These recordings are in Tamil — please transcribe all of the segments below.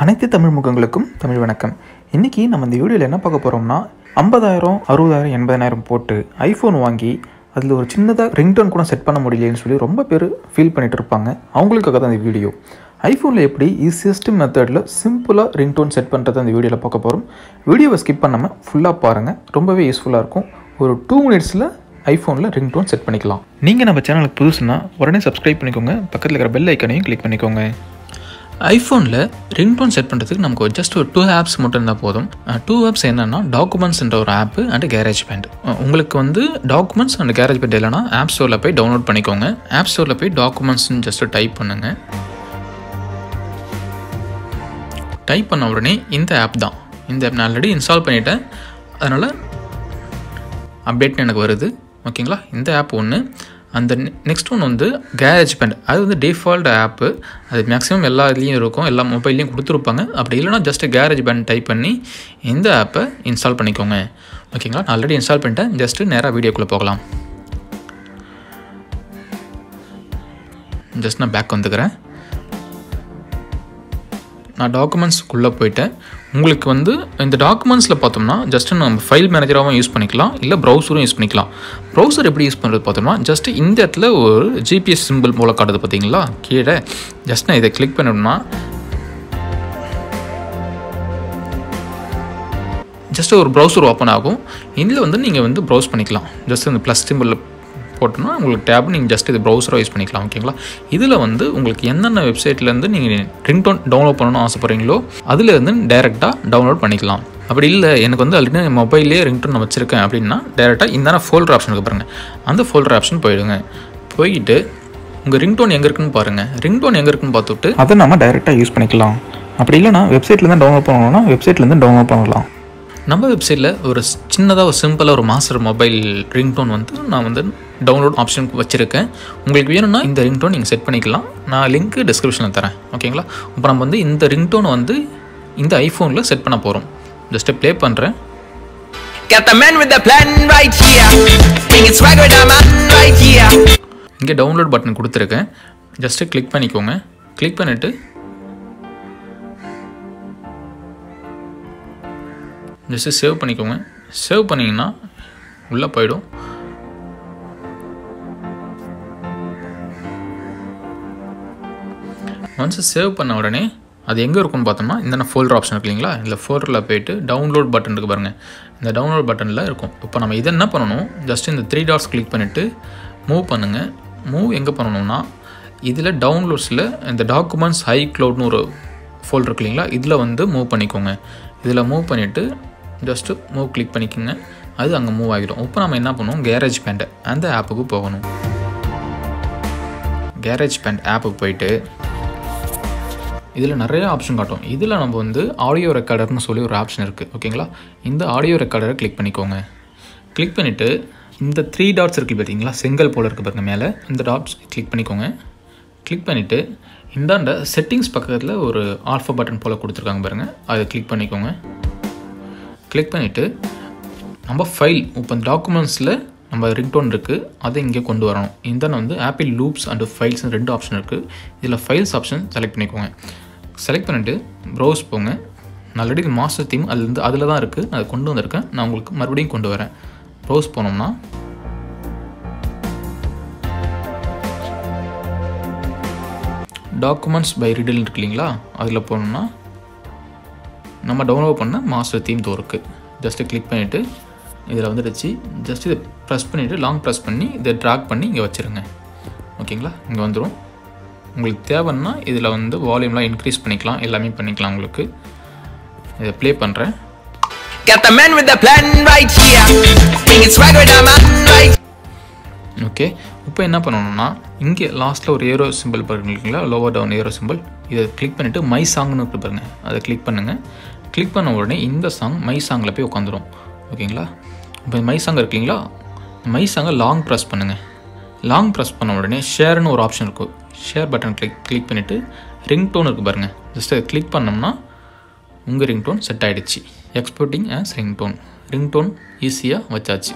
அனைத்து தமிழ் முகங்களுக்கும் தமிழ் வணக்கம். இன்றைக்கி நம்ம இந்த வீடியோவில் என்ன பார்க்க போகிறோம்னா 50,000 60,000 80,000 போட்டு ஐஃபோன் வாங்கி அதில் ஒரு சின்னதாக ரிங்டோன் கூட செட் பண்ண முடியலன்னு சொல்லி ரொம்ப பேர் ஃபீல் பண்ணிகிட்டு இருப்பாங்க. அவங்களுக்காக தான் இந்த வீடியோ. ஐஃபோனில் எப்படி ஈஸியஸ்ட் மெத்தடில் சிம்பிளாக ரிங்டோன் செட் பண்ணுறதை அந்த வீடியோவில் பார்க்க போகிறோம். வீடியோவை ஸ்கிப் பண்ணாமல் ஃபுல்லாக பாருங்கள், ரொம்பவே யூஸ்ஃபுல்லாக இருக்கும். ஒரு 2 மினிட்ஸில் ஐஃபோனில் ரிங்டோன் செட் பண்ணிக்கலாம். நீங்கள் நம்ம சேனலுக்கு புதுசுன்னா உடனே சப்ஸ்கிரைப் பண்ணிக்கோங்க, பக்கத்தில் இருக்கிற பெல் ஐக்கனையும் கிளிக் பண்ணிக்கோங்க. ஐஃபோனில் ரிங்டோன் செட் பண்ணுறதுக்கு நமக்கு ஜஸ்ட் ஒரு 2 ஆப்ஸ் மட்டும் இருந்தால் போதும். 2 ஆப்ஸ் என்னென்னா டாக்குமெண்ட்ஸ்ன்ற ஒரு ஆப்பு அண்ட் கேரேஜ் பேண்ட். உங்களுக்கு டாக்குமெண்ட்ஸ் அண்ட் கேரேஜ் பேண்ட் இல்லைனா ஆப் ஸ்டோரில் போய் டவுன்லோட் பண்ணிக்கோங்க. ஆப் ஸ்டோரில் போய் டாக்குமெண்ட்ஸ்ன்னு ஜஸ்ட் டைப் பண்ணுங்கள். டைப் பண்ண உடனே இந்த ஆப் தான். இந்த ஆப் நான் ஆல்ரெடி இன்ஸ்டால் பண்ணிட்டேன், அதனால் அப்டேட் எனக்கு வருது. ஓகேங்களா, இந்த ஆப் ஒன்று. அந்த நெக்ஸ்ட் ஒன்று கேரேஜ் பேண்ட். அது டிஃபால்ட் ஆப்பு. அது மேக்ஸிமம் எல்லா இதுலேயும் இருக்கும், எல்லா மொபைல்லையும் கொடுத்துருப்பாங்க. அப்படி இல்லைனா ஜஸ்ட் கேரேஜ் பேண்ட் டைப் பண்ணி இந்த ஆப்பை இன்ஸ்டால் பண்ணிக்கோங்க. ஓகேங்களா, நான் ஆல்ரெடி இன்ஸ்டால் பண்ணிட்டேன். ஜஸ்ட்டு நேராக வீடியோக்குள்ளே போகலாம். ஜஸ்ட் நான் பேக் வந்துக்கிறேன். நான் டாக்குமெண்ட்ஸ்க்குள்ளே போயிட்டேன். உங்களுக்கு இந்த டாக்குமெண்ட்ஸில் பார்த்தோம்னா ஜஸ்ட்டு நம்ம ஃபைல் மேனேஜராகவும் யூஸ் பண்ணிக்கலாம், இல்லை ப்ரௌசரும் யூஸ் பண்ணிக்கலாம். ப்ரௌசர் எப்படி யூஸ் பண்ணுறது பார்த்தோம்னா ஜஸ்ட்டு இந்த இடத்துல ஒரு ஜிபிஎஸ் சிம்பிள் போல் காட்டுது பார்த்தீங்களா கீழே. ஜஸ்ட் நான் இதை கிளிக் பண்ணணும்னா ஜஸ்ட்டு ஒரு ப்ரௌசர் ஓப்பன் ஆகும். இதில் நீங்கள் ப்ரௌஸ் பண்ணிக்கலாம். ஜஸ்ட் இந்த ப்ளஸ் சிம்பிள் போட்டோம்னா உங்களுக்கு டேப் நீங்கள் ஜஸ்ட் இது ப்ரௌசராக யூஸ் பண்ணிக்கலாம். ஓகேங்களா, இதில் உங்களுக்கு என்னென்ன வெப்சைட்லேருந்து நீங்கள் ரிங்டோன் டவுன்லோட் பண்ணணும்னு ஆசைப்பட்றீங்களோ அதுலேருந்து டைரெக்டாக டவுன்லோட் பண்ணிக்கலாம். அப்படி இல்லை எனக்கு ஆல்ரெடி மொபைல்லே ரிங்டோன் நான் வச்சுருக்கேன் அப்படின்னா டைரெக்டாக இந்த ஃபோல்டர் ஆப்ஷனுக்கு பாருங்கள். அந்த ஃபோல்டர் ஆப்ஷன் போயிடுங்க. போயிட்டு உங்கள் ரிங்டோன் எங்கே இருக்குன்னு பாருங்கள். ரிங்டோன் எங்கே இருக்குன்னு பார்த்துட்டு அதை நம்ம டைரெக்டாக யூஸ் பண்ணிக்கலாம். அப்படி இல்லைனா வெப்சைட்லேருந்து டவுன்லோட் பண்ணணும்னா வெப்சைட்லேருந்து டவுன்லோட் பண்ணலாம். நம்ம வெப்சைட்டில் ஒரு சின்னதாக ஒரு சிம்பிளாக ஒரு மாஸ்டர் மொபைல் ரிங்டோன் நான் டவுன்லோட் ஆப்ஷனுக்கு வச்சுருக்கேன். உங்களுக்கு வேணும்னா இந்த ரிங்டோன் நீங்கள் செட் பண்ணிக்கலாம். நான் லிங்க் டிஸ்கிரிப்ஷனில் தரேன். ஓகேங்களா, இப்போ நம்ம இந்த ரிங்டோனை இந்த ஐஃபோனில் செட் பண்ண போகிறோம். ஜஸ்ட்டு ப்ளே பண்ணுறேன். இங்கே டவுன்லோட் பட்டன் கொடுத்துருக்கேன். ஜஸ்ட்டு கிளிக் பண்ணிக்கோங்க. கிளிக் பண்ணிவிட்டு ஜஸ்ட்டு சேவ் பண்ணிக்கோங்க. சேவ் பண்ணிங்கன்னா உள்ளே போயிடும். ஒன்ஸ் சேவ் பண்ண உடனே அது எங்கே இருக்குன்னு பார்த்தோம்னா இந்த ஃபோல்டர் ஆப்ஷன் இருக்கு இல்லைங்களா, இந்த ஃபோல்டரில் போய்ட்டு டவுன்லோட் பட்டன் இருக்குது பாருங்கள். இந்த டவுன்லோட் பட்டனில் இருக்கும். இப்போ நம்ம இதை என்ன பண்ணணும், ஜஸ்ட் இந்த 3 டாட்ஸ் கிளிக் பண்ணிவிட்டு மூவ் பண்ணுங்கள். மூவ் எங்கே பண்ணணும்னா இதில் டவுன்லோட்ஸில் இந்த டாக்குமெண்ட்ஸ் iCloudனு ஒரு ஃபோல்டர் இருக்கு இல்லைங்களா, இதில் மூவ் பண்ணிக்கோங்க. இதில் மூவ் பண்ணிவிட்டு ஜஸ்ட்டு மூவ் கிளிக் பண்ணிக்கோங்க. அது அங்கே மூவ் ஆகிடும். இப்போ நம்ம என்ன பண்ணுவோம், கேரேஜ் பேண்ட் அந்த ஆப்புக்கு போகணும். கேரேஜ் பேண்ட் ஆப்புக்கு போயிட்டு இதில் நிறைய ஆப்ஷன் காட்டும். இதில் நம்ம ஆடியோ ரெக்கார்டர்னு சொல்லி ஒரு ஆப்ஷன் இருக்குது. ஓகேங்களா, இந்த ஆடியோ ரெக்கார்டரை கிளிக் பண்ணிக்கோங்க. கிளிக் பண்ணிவிட்டு இந்த 3 டாட்ஸ் இருக்குது பார்த்தீங்களா, செங்கல் போல் இருக்குது பாருங்கள் மேலே. இந்த டாட்ஸ் கிளிக் பண்ணிக்கோங்க. கிளிக் பண்ணிவிட்டு இந்தாண்ட செட்டிங்ஸ் பக்கத்தில் ஒரு ஆல்ஃபா பட்டன் போல் கொடுத்துருக்காங்க பாருங்கள், அதை கிளிக் பண்ணிக்கோங்க. கிளிக் பண்ணிவிட்டு நம்ம ஃபைல் இப்போ டாக்குமெண்ட்ஸில் நம்ம ரிங்டோன் இருக்குது, அதை இங்கே கொண்டு வரணும். இந்த Apple loops and files 2 option இருக்குது. இதில் ஃபைல்ஸ் ஆப்ஷன் செலக்ட் பண்ணிக்கோங்க. செலக்ட் பண்ணிவிட்டு ப்ரௌஸ் போங்க. ஆல்ரெடி மாஸ்டர் தீம் அதில் தான் இருக்குது, அதை கொண்டு வந்திருக்கேன். நான் உங்களுக்கு மறுபடியும் கொண்டு வரேன். ப்ரௌஸ் போனோம்னா டாக்குமெண்ட்ஸ் பை ரிடில் இருக்கு இல்லைங்களா, அதில் போனோம்னா நம்ம டவுன்லோட் பண்ண மாஸ்டர் தீம் இருக்குது. ஜஸ்ட்டு கிளிக் பண்ணிவிட்டு இதில் வந்துடுச்சு. ஜஸ்ட் இதை ப்ரெஸ் பண்ணிவிட்டு லாங் ப்ரெஸ் பண்ணி இதை ட்ராக் பண்ணி இங்கே வச்சுருங்க. ஓகேங்களா, இங்கே வந்துடும். உங்களுக்கு தேவைன்னா இதில் வால்யூம்லாம் இன்க்ரீஸ் பண்ணிக்கலாம், எல்லாமே பண்ணிக்கலாம். உங்களுக்கு இதை ப்ளே பண்ணுறேன். ஓகே, இப்போ என்ன பண்ணணும்னா இங்கே லாஸ்ட்டில் ஒரு ஏரோ சிம்பிள் பாருங்களா, லோவர் டவுன் ஏரோ சிம்பிள், இதை கிளிக் பண்ணிவிட்டு மை சாங்னு இருக்கு பாருங்கள், அதை கிளிக் பண்ணுங்கள். கிளிக் பண்ண உடனே இந்த சாங் மை சாங்கில் போய் உட்காந்துரும். ஓகேங்களா, இப்போ மை சாங் இருக்கு இல்லைங்களா, மை சாங்கை லாங் ப்ரெஸ் பண்ணுங்கள். லாங் ப்ரெஸ் பண்ண உடனே ஷேர்னு ஒரு ஆப்ஷன் இருக்கும். ஷேர் பட்டன் கிளிக் பண்ணிவிட்டு ரிங்டோன் இருக்குது பாருங்கள், ஜஸ்ட் அதை கிளிக் பண்ணோம்னா உங்கள் ரிங்டோன் செட் ஆகிடுச்சு. எக்ஸ்போர்ட்டிங் ஆஸ் ரிங்டோன் ஈஸியாக வச்சாச்சு.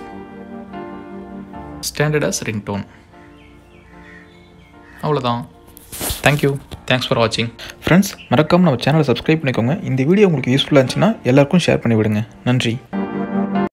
Standard as ringtone. அவ்வளோதான். தேங்க்யூ. தேங்க்ஸ் ஃபார் வாட்சிங். ஃப்ரெண்ட்ஸ், மறக்காமல் நம்ம சேனலை சப்ஸ்கிரைப் பண்ணிக்கோங்க. இந்த வீடியோ உங்களுக்கு யூஸ்ஃபுல்லாக இருந்துச்சுன்னா எல்லாருக்கும் ஷேர் பண்ணி விடுங்க. நன்றி.